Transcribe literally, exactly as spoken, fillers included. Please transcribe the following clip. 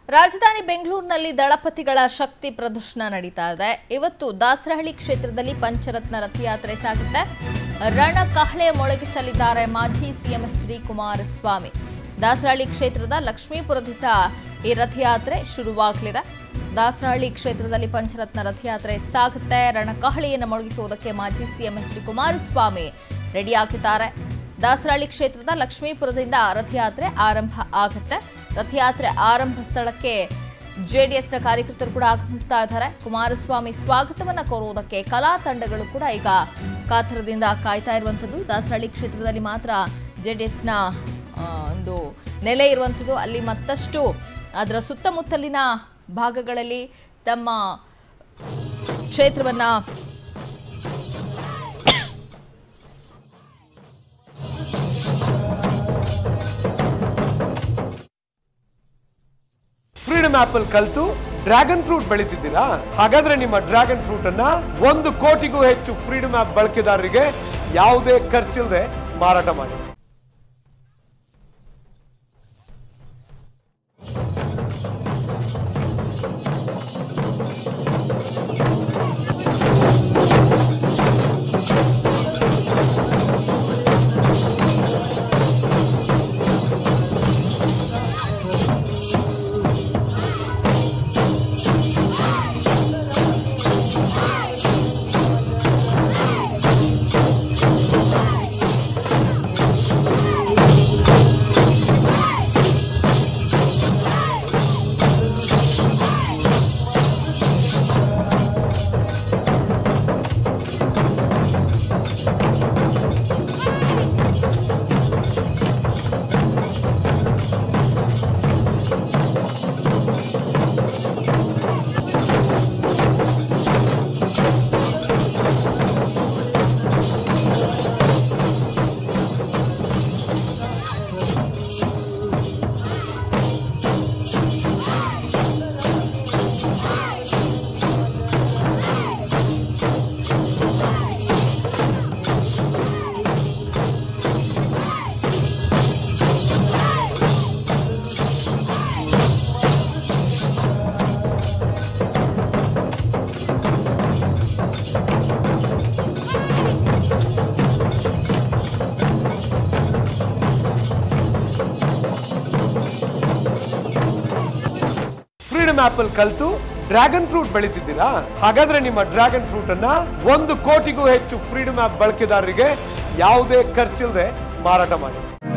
ರಾಜಧಾನಿ ಬೆಂಗಳೂರಿನಲ್ಲಿ ದಳಪತಿಗಳ ಶಕ್ತಿ ಪ್ರದರ್ಶನ ನಡೀತಾ ಇದೆ. ಇವತ್ತು ದಾಸರಹಳ್ಳಿ ಕ್ಷೇತ್ರದಲ್ಲಿ ಪಂಚರತ್ನ ರಥಯಾತ್ರೆ ಸಾಗುತ್ತೆ. ರಣಕಹಳೆ ಮೊಳಗಿಸಲಿದ್ದಾರೆ ಮಾಜಿ CM H D Kumaraswamy. Dasarahalli ಕ್ಷೇತ್ರದ ಲಕ್ಷ್ಮೀಪುರದಿಂದ ಈ ರಥಯಾತ್ರೆ ಶುರುವಾಗಲಿದೆ. ದಾಸರಹಳ್ಳಿ ಕ್ಷೇತ್ರದಲ್ಲಿ ಪಂಚರತ್ನ ರಥಯಾತ್ರೆ ಸಾಗುತ್ತೆ. ರಣಕಹಳೆಯನ್ನು ಮೊಳಗಿಸುವುದಕ್ಕೆ ಮಾಜಿ ಸಿಎಂ ಎಚ್ ಡಿ ಕುಮಾರಸ್ವಾಮಿ ರೆಡಿಯಾಗಿದ್ದಾರೆ. ದಾಸರಹಳ್ಳಿ ಕ್ಷೇತ್ರದ ಲಕ್ಷ್ಮೀಪುರದಿಂದ ರಥಯಾತ್ರೆ ಆರಂಭ ಆಗುತ್ತೆ. ರಥಯಾತ್ರೆ ಆರಂಭ ಸ್ಥಳಕ್ಕೆ ಜೆಡಿಎಸ್ನ ಕಾರ್ಯಕರ್ತರು ಕೂಡ ಆಗಮಿಸ್ತಾ ಇದ್ದಾರೆ. ಕುಮಾರಸ್ವಾಮಿ ಸ್ವಾಗತವನ್ನ ಕೋರುವುದಕ್ಕೆ ಕಲಾ ತಂಡಗಳು ಕೂಡ ಈಗ ಕಾತರದಿಂದ ಕಾಯ್ತಾ ಇರುವಂಥದ್ದು. ದಾಸರಹಳ್ಳಿ ಕ್ಷೇತ್ರದಲ್ಲಿ ಮಾತ್ರ ಜೆಡಿಎಸ್ನ ಒಂದು ನೆಲೆ ಇರುವಂಥದ್ದು. ಅಲ್ಲಿ ಮತ್ತಷ್ಟು ಅದರ ಸುತ್ತಮುತ್ತಲಿನ ಭಾಗಗಳಲ್ಲಿ ತಮ್ಮ ಕ್ಷೇತ್ರವನ್ನ ಫ್ರೀಡಮ್ ಆಪಲ್ ಕಲ್ತು ಡ್ರ್ಯಾಗನ್ ಫ್ರೂಟ್ ಬೆಳೀತಿದ್ದೀರಾ? ಹಾಗಾದ್ರೆ ನಿಮ್ಮ ಡ್ರ್ಯಾಗನ್ ಫ್ರೂಟ್ ಅನ್ನ ಒಂದು ಕೋಟಿಗೂ ಹೆಚ್ಚು ಫ್ರೀಡಮ್ ಆಪ್ ಬಳಕೆದಾರರಿಗೆ ಯಾವುದೇ ಖರ್ಚಿಲ್ಲದೆ ಮಾರಾಟ ಮಾಡಿ. ಫ್ರೀಡಮ್ ಆಪಲ್ ಕಲ್ತು ಡ್ರ್ಯಾಗನ್ ಫ್ರೂಟ್ ಬೆಳೀತಿದ್ದೀರಾ? ಹಾಗಾದ್ರೆ ನಿಮ್ಮ ಡ್ರ್ಯಾಗನ್ ಫ್ರೂಟ್ ಅನ್ನ ಒಂದು ಕೋಟಿಗೂ ಹೆಚ್ಚು ಫ್ರೀಡಮ್ ಆಪ್ ಬಳಕೆದಾರರಿಗೆ ಯಾವುದೇ ಖರ್ಚಿಲ್ಲದೆ ಮಾರಾಟ ಮಾಡಿ.